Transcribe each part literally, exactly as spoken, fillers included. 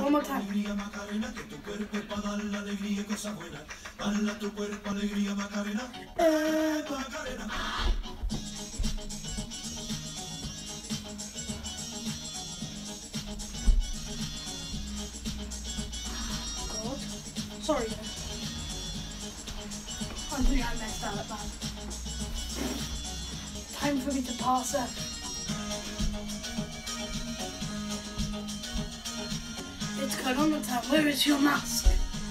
one more time. Eh, God. Sorry. I think I messed that up bad. Time for me to pass it. It's cut on the top. Where is your mask?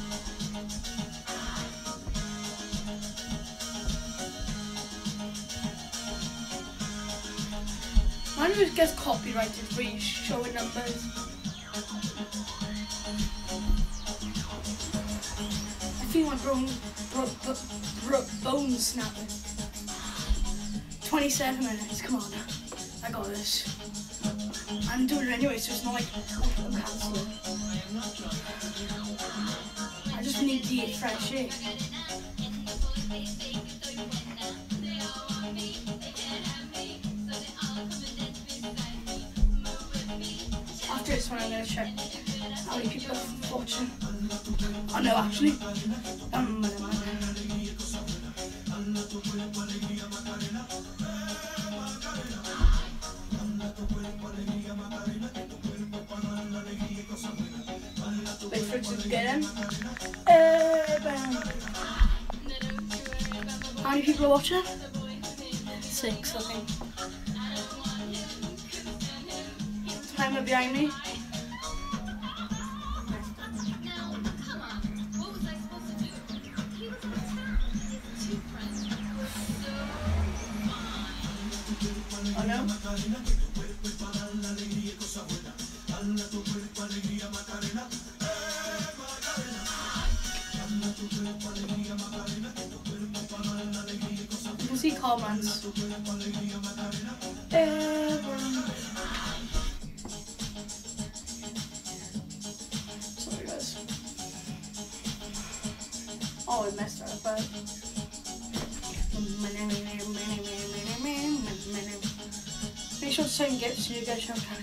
Mine always gets copyrighted for you showing numbers. I feel my bone, bro, bro, bro, bones snapping. twenty-seven minutes, come on. I got this. I'm doing it anyway, so it's not like I'm cancelling. I just need to eat fresh air. After this one, I'm going to check how many people are watching. Oh no, actually. Um, Wait for it to get in. Uh, bam. How many people are watching? Six, I think. Timer behind me. Oh no. You can see comments. Sorry guys. Oh, I messed that up, but make sure to send gifts so you get a shout out.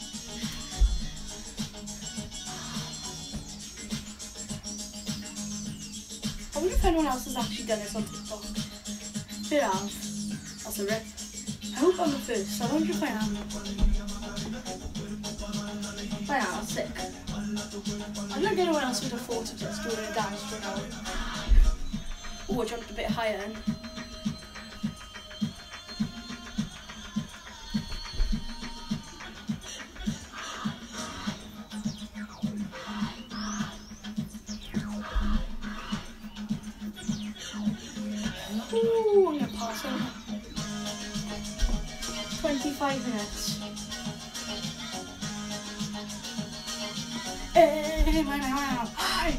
I wonder if anyone else has actually done this on TikTok. If it has, that's a rip. I hope I'm the first. I wonder if I am. If I am, I'm sick. I don't think anyone else would have thought of just doing a dance for an hour. Oh, I jumped a bit higher then. Ooh, I'm gonna pass him. twenty-five minutes. Hey, man, hi.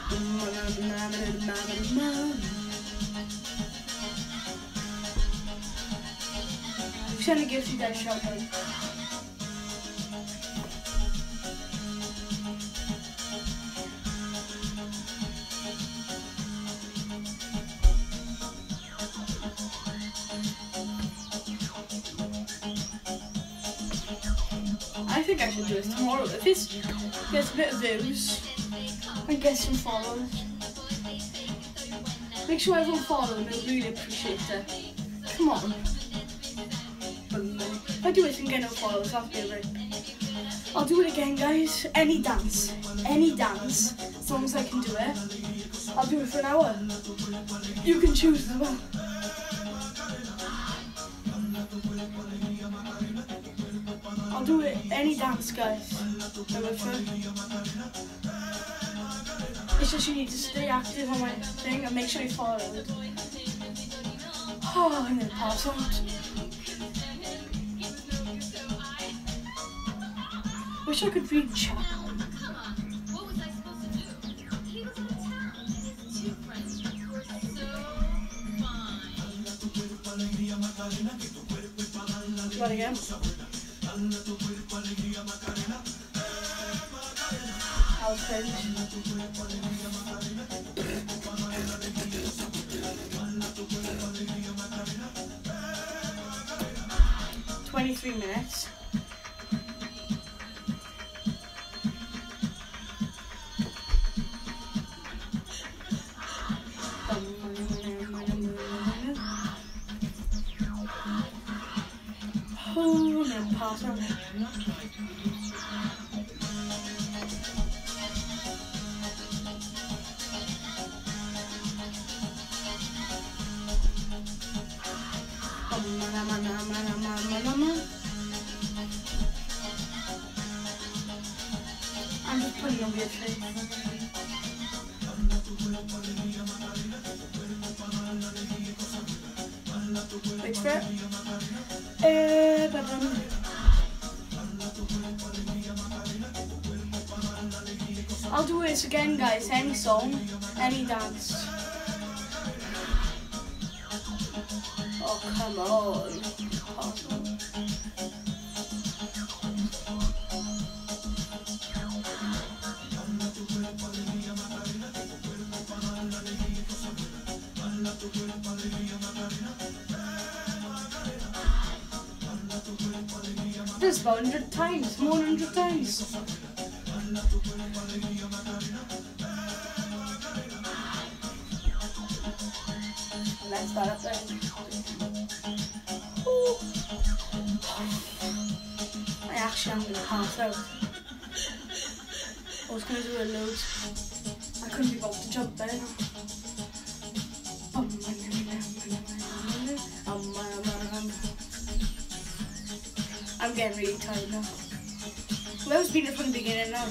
I'm just gonna give you guys a shout out. I think I should do this tomorrow. If this gets a bit of views and get some followers, make sure everyone follow me. I really appreciate it. Come on. If I do it and get no followers, that'll be a rip. I'll do it again, guys. Any dance. Any dance. As long as I can do it. I'll do it for an hour. You can choose as well. I'll do it any dance, guys. It's just you need to stay active on my thing and make sure you follow it. Oh, I'm gonna pass out. Wish I could read chat. Try it again. I'll cringe. twenty-three minutes. around here. I'm just putting on weird shape. Wait for it. Uh, but, um, I'll do this again, guys. Any song, any dance. Oh, come on. Oh. This about a hundred times, more than a hundred times. Let's start up there. Ooh. I actually am going to pass out. I was going to do a load. I couldn't be bothered to jump there. I'm getting really tired now. Well, it's been from the beginning now.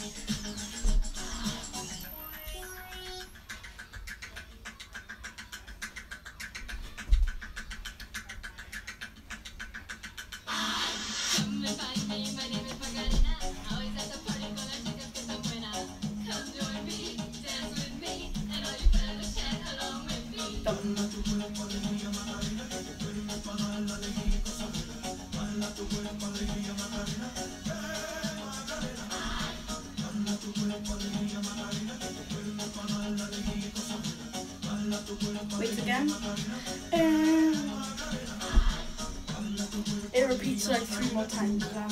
Wait again. And it repeats like three more times. Um,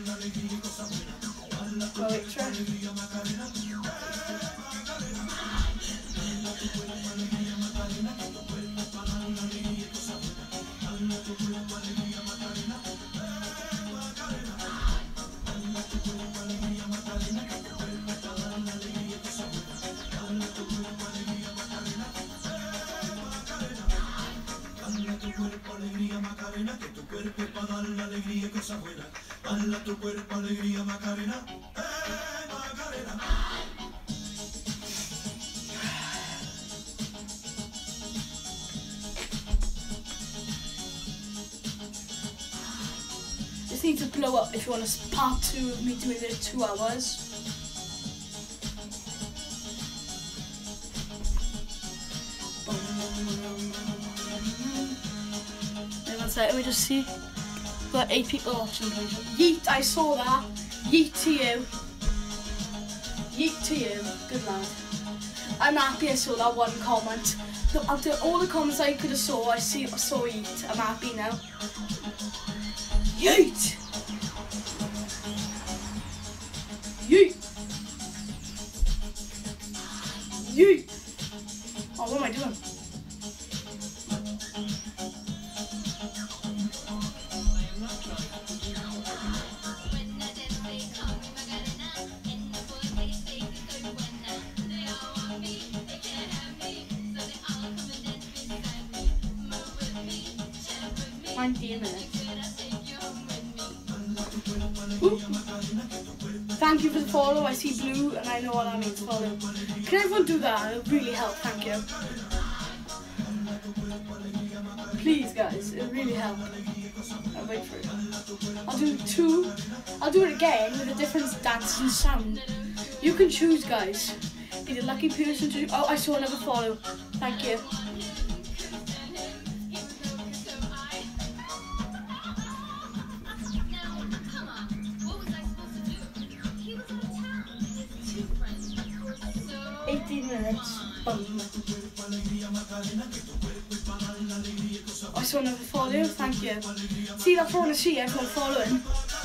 oh, wait, try. Alegría Macarena, que tu cuerpo es para dar la alegría y cosas buenas. Dale tu cuerpo alegría Macarena, eh Macarena. This needs to blow up if you want a part two of me doing it two hours. Let me just see. Got eight people watching. Yeet, I saw that. Yeet to you. Yeet to you. Good lad. I'm happy I saw that one comment. After all the comments I could have saw, I see I saw yeet. I'm happy now. Yeet! Yeet! Yeet! Oh, what am I doing? nineteen minutes. Ooh. Thank you for the follow. I see blue and I know what that means. Follow. Can everyone do that? It would really help. Thank you. Please, guys. It would really help. I'll wait for it. I'll do two. I'll do it again with a different dance and sound. You can choose, guys. Be the lucky person to. Oh, I saw another follow. Thank you. eighteen minutes. Bum. I saw another follow, thank you. See, that's what I want to see, everyone following.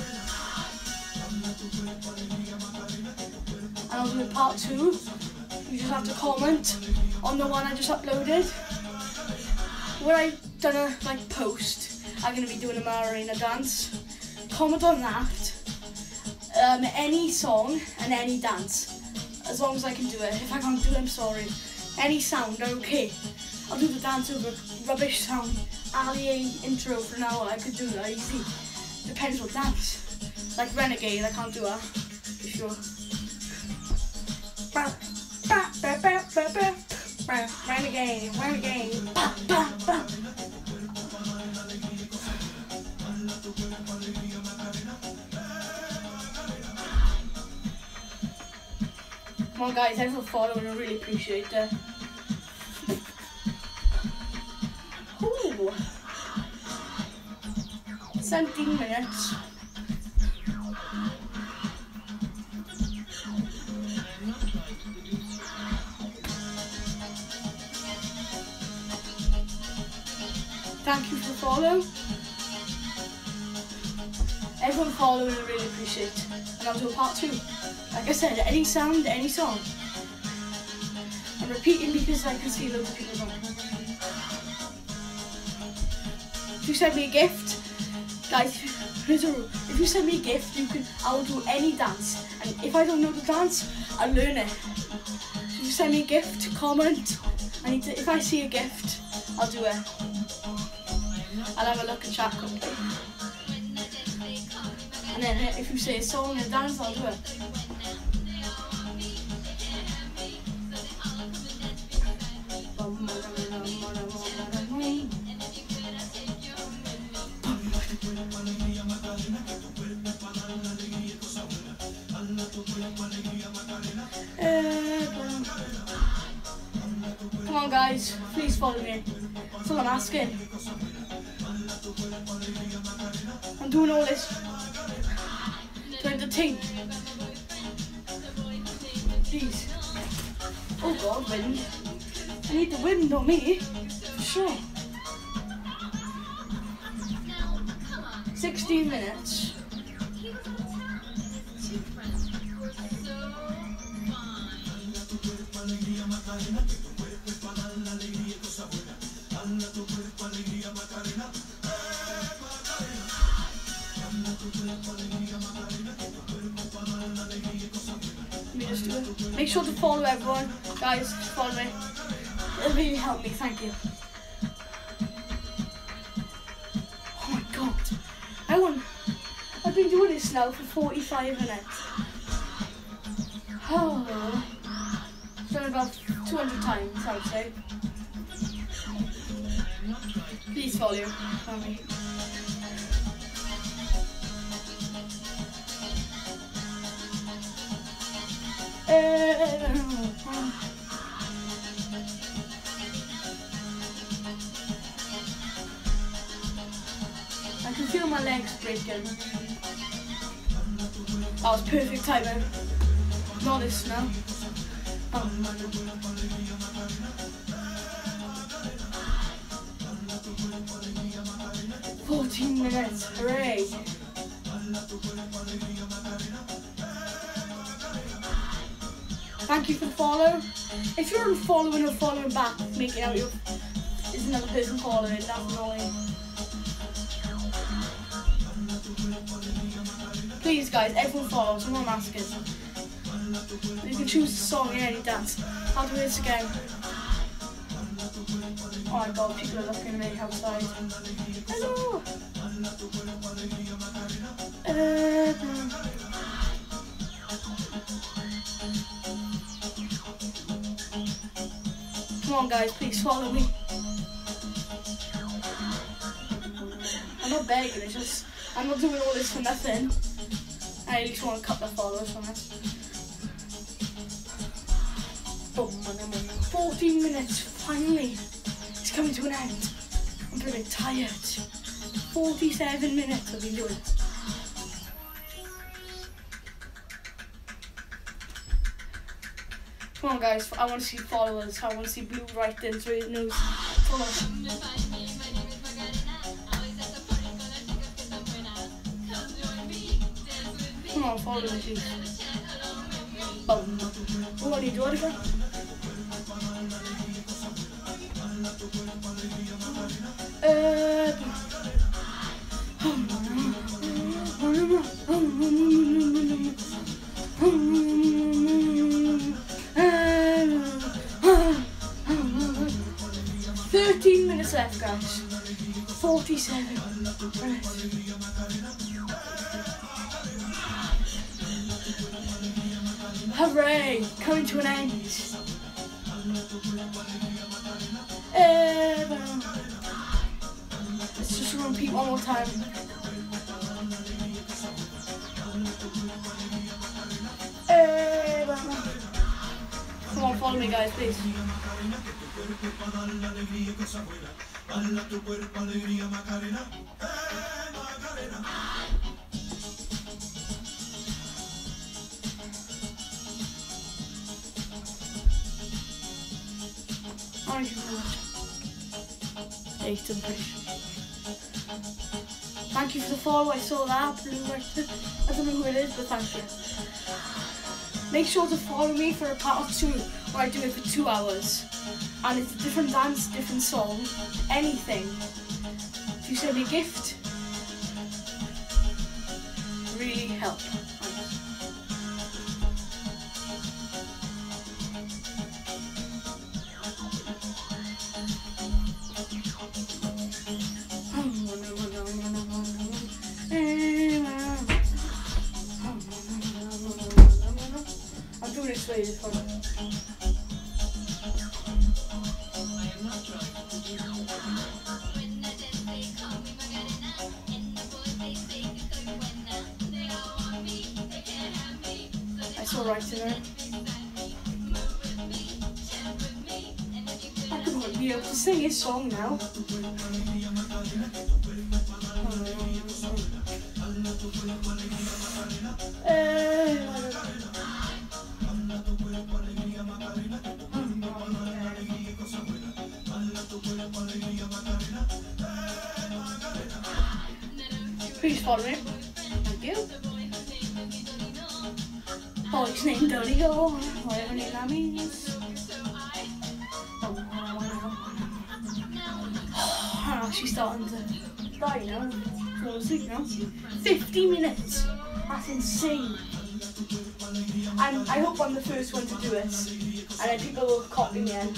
And I'll do part two. You just have to comment on the one I just uploaded. When I've done a like post, I'm going to be doing a macarena dance comment on that. Um, any song and any dance, as long as I can do it. If I can't do it, I'm sorry. Any sound, okay. I'll do the dance over rubbish sound. Ali A intro for an hour, I could do that easy. Depends what dance. Like Renegade, I can't do that. For sure. Renegade, Renegade. Come on guys, thanks for following, I really appreciate it. Ooh. seventeen minutes. Thank you for following. Everyone following, I really appreciate. And I'll do a part two. Like I said, any sound, any song. I'm repeating because I can see loads of people don't. If you send me a gift, guys, here's a rule. If you send me a gift, you can. I will do any dance. And if I don't know the dance, I'll learn it. So if you send me a gift, comment. I need to. If I see a gift, I'll do it. I'll have a look and chat quickly. And then if you say a song and a dance, I'll do it. Come on guys, please follow me. That's all I'm asking. I'm doing all this to entertain. Please. Oh god, wind. I need the wind on me. For sure. sixteen minutes. Let me just do it. Make sure to follow everyone. Guys, follow me. It'll really help me, thank you. Oh my god. I want I've been doing this now for forty-five minutes. Oh, I've done it about two hundred times, I would say. Please follow me. I can feel my legs breaking. That was perfect timing. Not this now. fourteen minutes, hooray! Thank you for the follow. If you're unfollowing or following back, making out your is another person following, that's annoying. Please guys, everyone follow, someone asking. You can choose a song in any dance. I'll do this again. Oh my god, people are looking at me outside. Hello! Uh, Come on guys, please follow me. I'm not begging, it's just, I'm not doing all this for nothing. I at least want a couple of followers from it. fourteen minutes, finally. It's coming to an end. I'm pretty tired. forty-seven minutes I've been doing it. Come on guys, I want to see followers. I want to see blue writing so it knows. Come on. Come on, follow me please. Bum. Oh, I need to again. Uh, Thirteen minutes left, guys. Forty-seven minutes. Hooray! Coming to an end. Uh, let's just repeat one more time. Uh, come on, follow me, guys, please. Thank you very much. Eight and fish. Thank you for the follow. I saw that blue right there. I don't know who it is, but thank you. Make sure to follow me for a part two where I do it for two hours. And it's a different dance, different song, anything. If you send me a gift, really help. I'm doing it slowly this one. That's all right to know. I could be able to sing his song now. Uh, Please follow me. Thank you. Oh, his name Dirty Go, whatever name that means. Oh, I'm actually starting to die now. Fall asleep now. fifty minutes. That's insane. And I hope I'm the first one to do it. And then people will copy me in.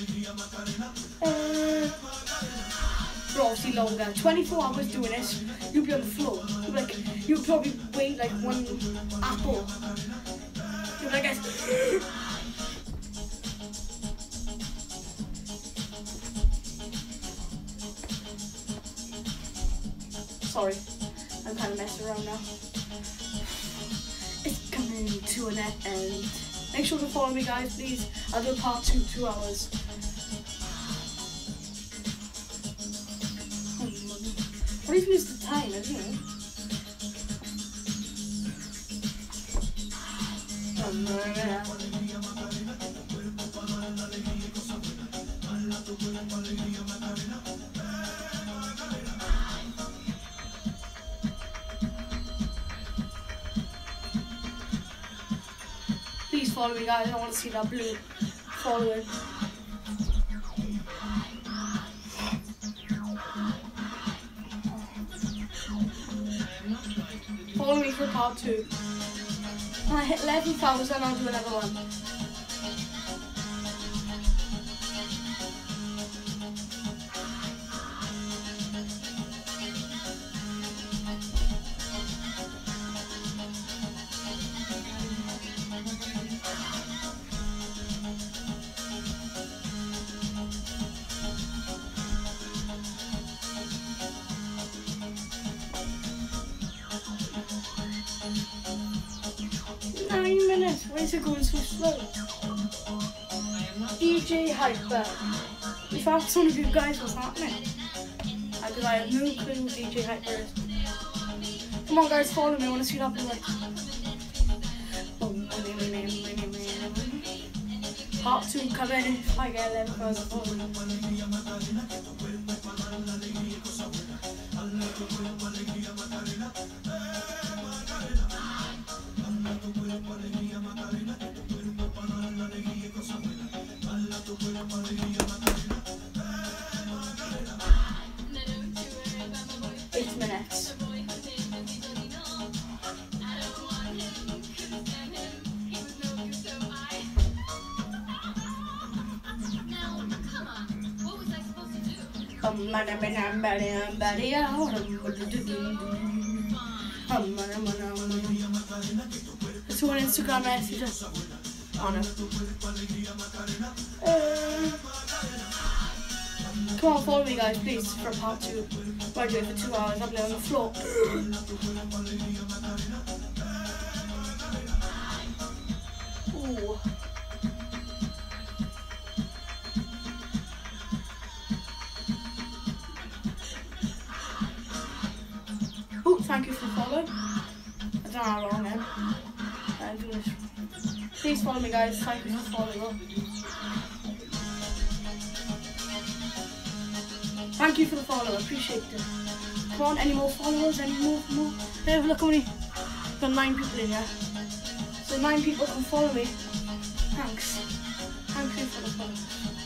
Uh, for obviously longer. twenty-four hours doing this, you'll be on the floor. You'll be like, you'll probably weigh like one apple. You'll be like, guys. Sorry, I'm kind of messing around now. It's coming to an end. Make sure to follow me, guys, please. I'll do a part two, two hours. What even is the time, isn't it? Please follow me, guys. I want to see that blue following. Follow me for part two. When I hit eleven thousand, I'll do another one. Nine minutes. Why is it going so slow? D J Hyper. If I ask one of you guys what's happening, because I have no clue who D J Hyper is. Come on, guys, follow me. I want to see that blue light. Part two coming if I get eleven thousand followers. Eight minutes. Um, It's one Instagram message on it. Uh, come on, follow me guys, please, for part two. Where I do it for two hours, I'll be on the floor. Ooh. Oh, thank you for following. I don't know how long then. I'm doing this. Please follow me guys, thank you for following. Thank you for the follow, I appreciate it. Come on, any more followers, any more, more? Hey, look how many, got nine people in here. So nine people can follow me. Thanks. Thank you for the follow.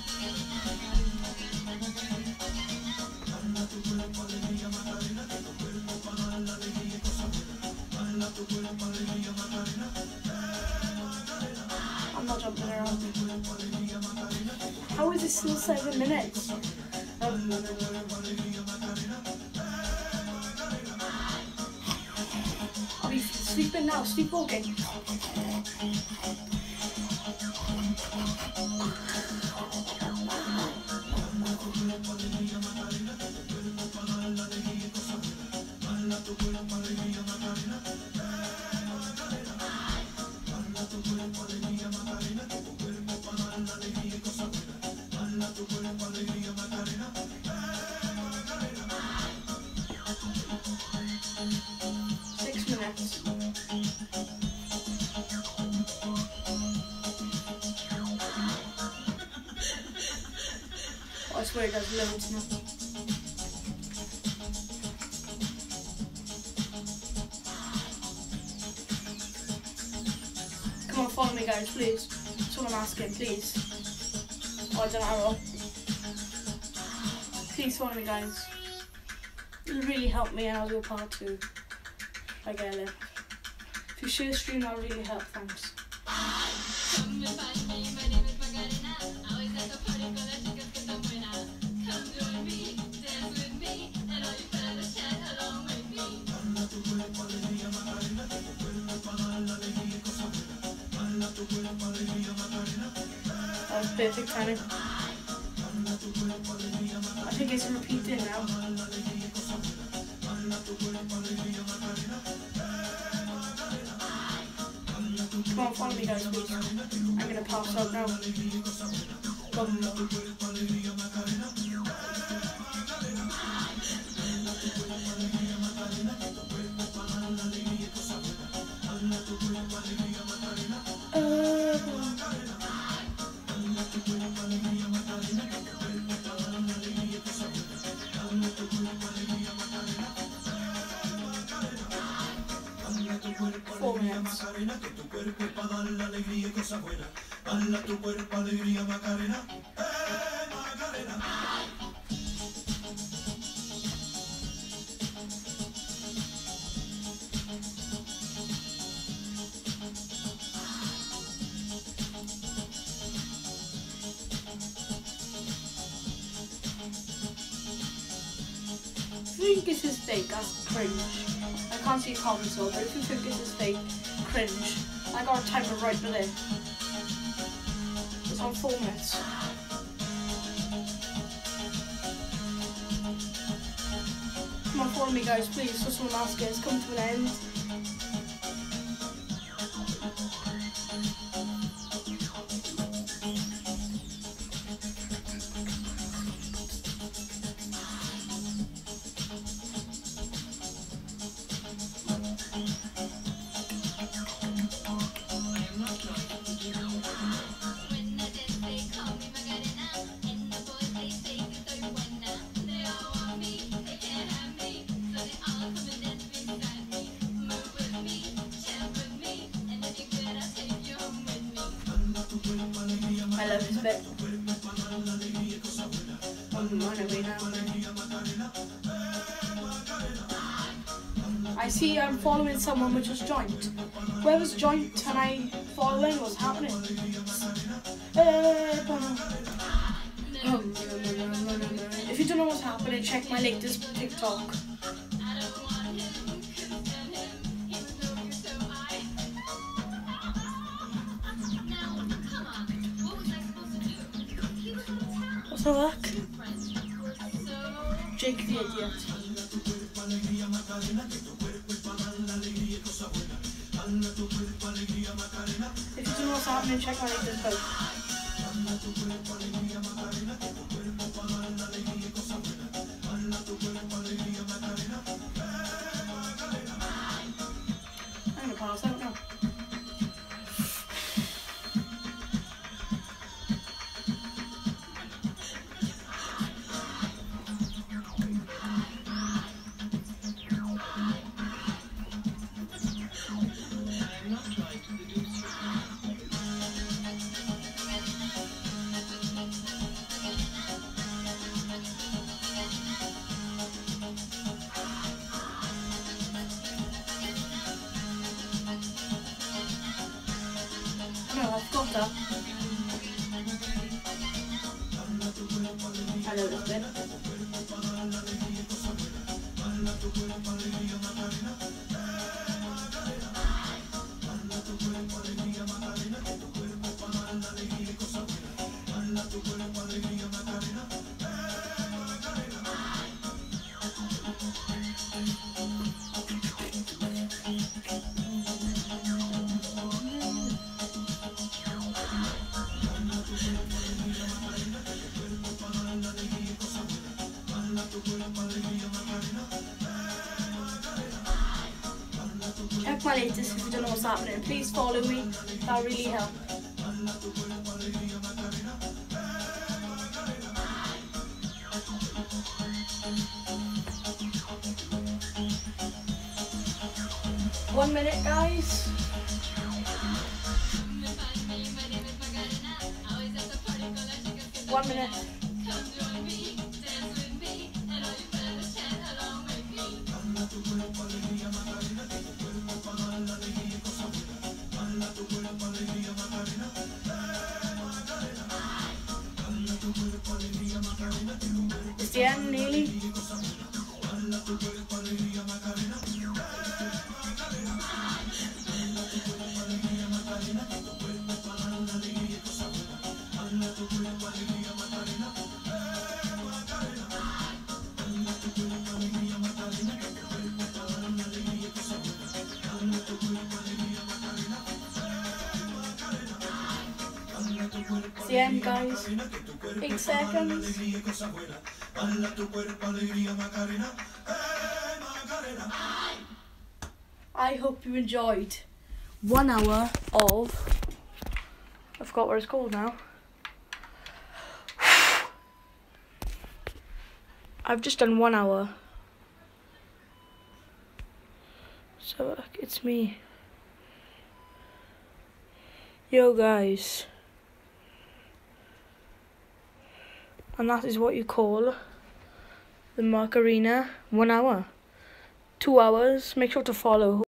I'm not jumping around. How is it still seven minutes? Um, I'll be sleeping now, sleepwalking. Six minutes. Oh, I swear it does loads now. Come on, follow me guys, please. Someone asking, please. Oh, I don't know. Please follow me guys. It'll really help me and I'll do a part two. I get it. If you share the stream, that'll really help, thanks. That was perfect timing. I think it's repeating now. Come on, follow me guys, please. I'm gonna pass out now. Come. Uh, Four minutes. If you think this is fake, that's cringe. I can't see comments though, but if you think this is fake, cringe. I got a timer right below. It's on four minutes. Come on, follow me guys, please. So someone asking, it's come to an end. I love this bit. I see I'm following someone which was joint. Whoever's joint and I following, what's happening? Uh, if you don't know what's happening, check my latest TikTok. What's the work? Jake the idiot. If you don't know what's happening, check my latest post. I'm gonna pass out now. No, I've got that. I know this bit. Check my latest if you don't know what's happening. Please follow me, that'll really help. One minute, guys. One minute. It's the end, nearly. It's the end, guys. Eight seconds. I hope you enjoyed one hour of, I forgot what it's called now. I've just done one hour. So it's me. Yo guys. And that is what you call the macarena. One hour. Two hours. Make sure to follow.